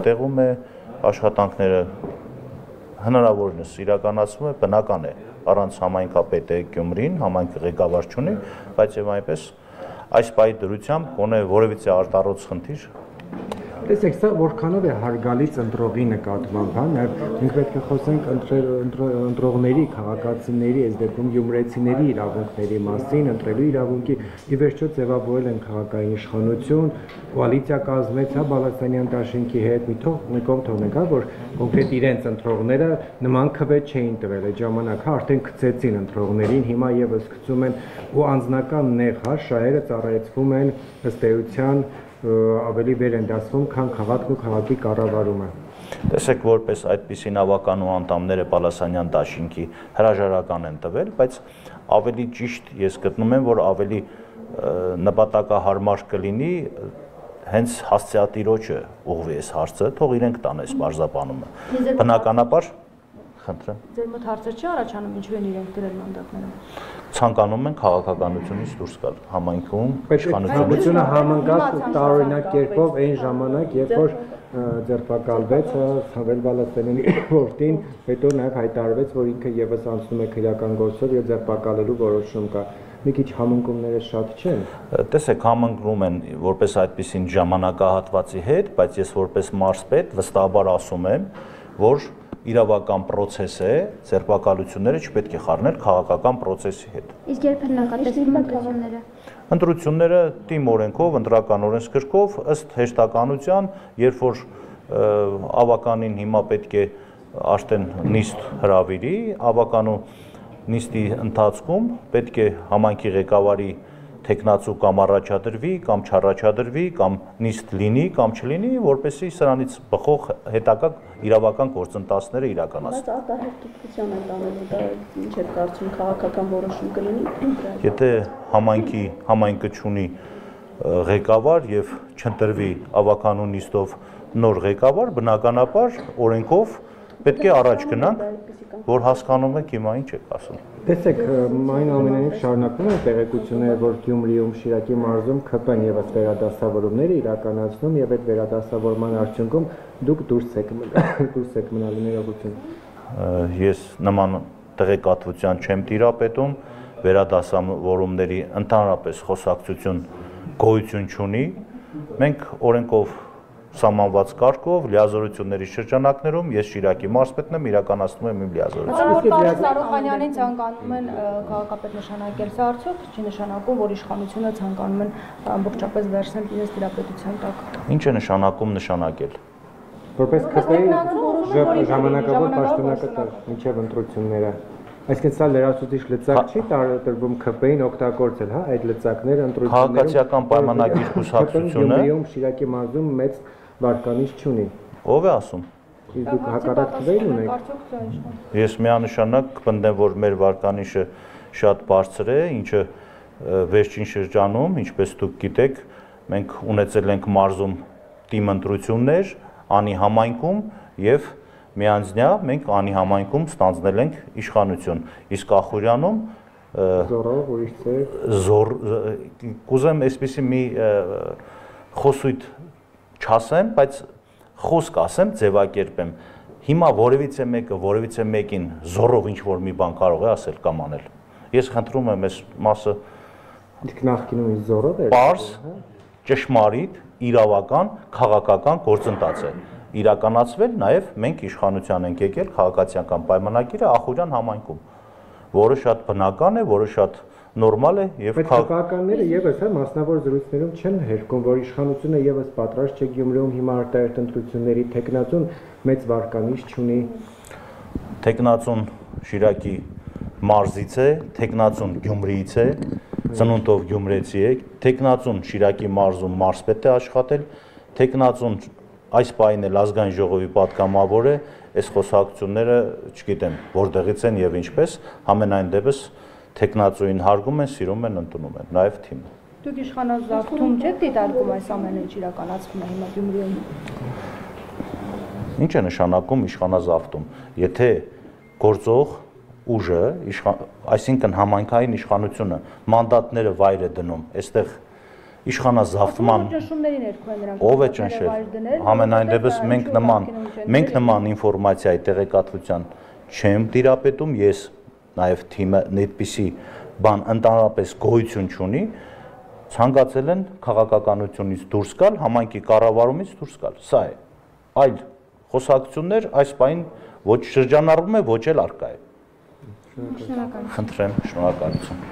տեղում է, աշխատանքները հնարավորինս իրականացվում է, բնական է, առանց համայնքապետի Գյումրին, համայնքը ղեկավար չունի, բայց եւ այնպես այս պահի դրությամբ գոնե որևիցե արտառոց խնդիր Տեսեք, սա որքանով է հարգալից ընտրողի նկատմամբ, հա, նաև մենք պետք է խոսենք ընտրողների, քաղաքացիների, այս դեպքում գյումրեցիների իրավունքների մասին, ընտրելու իրավունքի ի վերջո ձևավորել են քաղաքային իշխանություն, կոալիցիա կազմեց, հա, Բալասանյան դաշինքի հետ, մի կողմ թողնենք, հա, որ կոնկրետ իրենց ընտրողները նման քվե չէին տվել այդ ժամանակ, հա, արդեն գցեցին ընտրողներին, հիմա եւս գցում են ու անձնական նեղ, հա, շահերը ծառայեցվում են ըստ էության ավելի վեր են դասվում, քան քաղաքն ու քաղաքի կառավարումը։ Տեսեք, որպես այդպիսի նավականու անդամները Բալասանյան դաշինքի հրաժարական են տվել, բայց ավելի ճիշտ ես գտնում եմ, որ ավելի նպատակահարմար կլինի հենց հասցեատիրոջը ուղղվի այս հարցը, թող իրենք տան այս մարզապանումը։ Բնականաբար, խնդրեմ։ Ձեր մոտ հարցեր չի առաջանում, ինչու են իրենք դրել մանդատները։ Ցանկանում են քաղաքականությունից դուրս գալ համայնքում իշխանությունը համընկավ տարօրինակ կերպով այն ժամանակ, երբ որ ձերբակալվեց Սամվել Բալասանյանի որդին, հետո նաև հայտարարվեց, որ ինքը եւս անցնում է քրեական գործով եւ ձերբակալելու որոշում կա։ Մի քիչ համընկումները շատ չեն։ Տեսեք, համընկնում են որպես այդպիսին ժամանակահատվածի հետ, բայց ես որպես մարզպետ վստահաբար ասում եմ, որ իրավական process է, ձերբակալությունները չպետք է խառնել քաղաքական process-ի հետ։ Իսկ երբ են նախատեսվում ընտրությունները։ Ընտրությունները թիմ օրենքով, ընտրական օրենսգրքով ըստ հեշտականության, երբ որ ավականին հիմա պետք է արդեն նիստ հրավիրի, ավականու նիստի ընթացքում պետք է համայնքի ղեկավարի տեխնացու կամ առաջադրվի, կամ չառաջադրվի, կամ նիստ լինի, կամ չլինի, որպեսզի սրանից բխող հետագա իրավական գործընթացները իրականացվեն։ Բայց արտահայտության են տանելու, դա ինչ է կարծում, քաղաքական որոշում կլինի։ Եթե համայնքը չունի ղեկավար եւ չընտրվի ավականու նիստով նոր ղեկավար, բնականաբար օրենքով պետք է առաջ գնանք, որ հասկանում եք հիմա ինչ եք ասում։ Տեսեք, այնուամենայնիվ շարունակվում են տեղեկությունները, որ Գյումրիում, Շիրակի մարզում ԿՊ-ն եւս վերադասավորումներ իրականացնում եւ այդ վերադասավորման արդյունքում դուք դուրս եք մնալու ներողություն։ Ես նման տեղեկատվության չեմ տիրապետում, վերադասավորումների ընդհանրապես խոսակցություն գոյություն չունի։ Մենք օրենքով սահմանված կարգով լիազորությունների շրջանակներում ես Շիրակի մարզպետն եմ, իրականացնում եմ իմ լիազորությունը։ Պարոն Սարոխանյանին ցանկանում են քաղաքապետ նշանակել, սա արդյոք չի նշանակում, որ իշխանությունը ցանկանում են ամբողջապես վերցնել իրենց տիրապետության տակ։ Ինչ է նշանակում նշանակել։ Որպես ԿՊ-ի ժամանակավոր պաշտոնակատար մինչև ընտրությունները։ Այսինքն սա լրացուցիչ լծակ չի տրվում ԿՊ-ին օգտագործել, հա, այդ լծակները ընտրություններում։ Քաղաքացիական պայմանագիր կուսակցությունը Գյումրիում, Շիրակի մարզում մեծ վարկանիշ չունի։ Ով է ասում։ Իսկ դուք հակառակ թվեր ունեք։ Ես միանշանակ կպնդեմ, որ մեր վարկանիշը շատ բարձր է, ինչը վերջին շրջանում, ինչպես դուք գիտեք, մենք ունեցել ենք մարզում թիմ ընտրություններ, անի համայնքում եւ միանձնյա մենք անի համայնքում ստանձնել ենք իշխանություն, իսկ Ախուրյանում զորով ուրիշ կուզեմ այսպեսի մի խոսույթ չասեմ, բայց խոսք ասեմ, ձևակերպեմ։ Հիմա որևիցե մեկը, որևիցե մեկին զորով ինչ որ մի բան կարող է ասել կամ անել։ Ես խնդրում եմ այս մասը իսկ նախկինում զորով էր։ Պարզ, ճշմարիտ, իրավական, քաղաքական գործընթաց է իրականացվել, նաև մենք իշխանության ենք եկել քաղաքացիական պայմանագիրը Ախուրյան համայնքում, որը շատ բնական է, որը շատ նորմալ է եւ քաղաքականները եւս հա մասնավոր զրույցներում չեն հերքում, որ իշխանությունը եւս պատրաստ չէ Գյումրիում հիմա արտահայտ ընտրությունների տեխնացուն մեծ վարկանիշ չունի։ Տեխնացուն Շիրակի մարզից է, տեխնացուն Գյումրիից է, ծնունդով գյումրեցի է, տեխնացուն Շիրակի մարզում մարզպետ է աշխատել, տեխնացուն այս պահին էլ ազգային ժողովի պատգամավոր է, այս խոսակցությունները չգիտեմ որտեղից են եւ ինչպես, ամենայն դեպս տեխնացուին հարգում են, սիրում են, ընդունում են, նաեւ թիմը։ Դուք իշխանազավթում չեք դիտարկում այս ամենը ինչ իրականացվում է հիմա Գյումրիում։ Ինչ է նշանակում իշխանազավթում։ Եթե գործող ուժը, այսինքն համայնքային իշխանությունը մանդատները վայր է դնում, այստեղ իշխանազավթման ճնշումների ներքո են նրանք ով է ճնշել։ Համենայնդեպս մենք նման ինֆորմացիայի տեղեկատվության չեմ տիրապետում, ես նաև թիմը այդպիսի բան ընդհանրապես գոյություն չունի, ցանկացել են քաղաքականությունից դուրս գալ, համայնքի կառավարումից դուրս գալ։ Սա է։ Այլ խոսակցություններ այս պահին ոչ շրջանառվում է, ոչ էլ արկա է։ Շնորհակալ։ Խնդրեմ, շնորհակալություն։